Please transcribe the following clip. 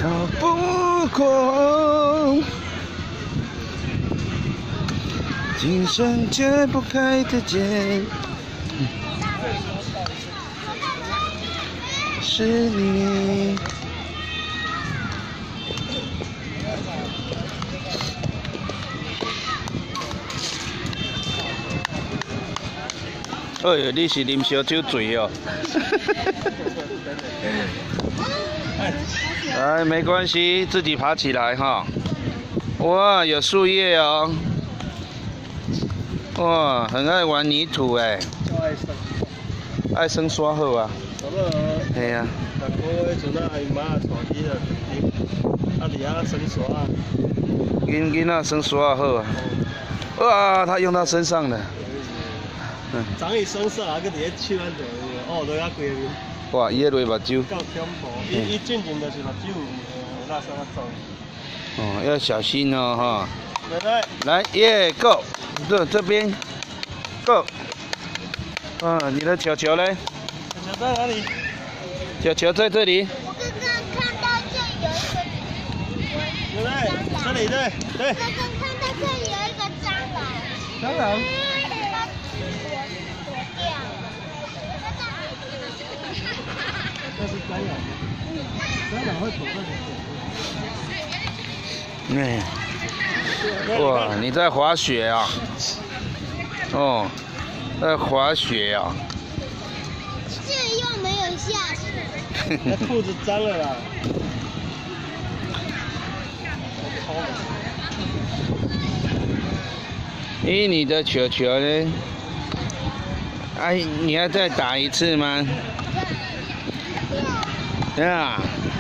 好不过，今生解不开的结，是你。哎呦，你是啉烧酒醉哦！来，没关系，自己爬起来哈。哇，有树叶哦。哇，很爱玩泥土哎。爱生沙好啊。系啊。逐个月阵啊，伊妈带去了，啊，伫遐生沙。囡仔生沙好啊。哇，他用到身上了。长伊身上啊，佮伫咧手安度，哦，落遐规个面。哇，伊迄落目睭。够恐怖！伊进前就是目睭有那啥走。哦，要小心哦，哈。来，耶 ，Go！ 这边 ，Go！ 啊，你的球球嘞？球在哪里？球在这里。 我刚刚看到这有一个。 对，这里对。 刚刚看到这里有一个蟑螂。 蟑螂。这是蟑螂，蟑螂会躲在里面。哇，你在滑雪啊？哦，在滑雪啊？ 这又没有下雪。 那裤子脏了啦。咦，你的球球呢？哎，你要再打一次吗？对啊，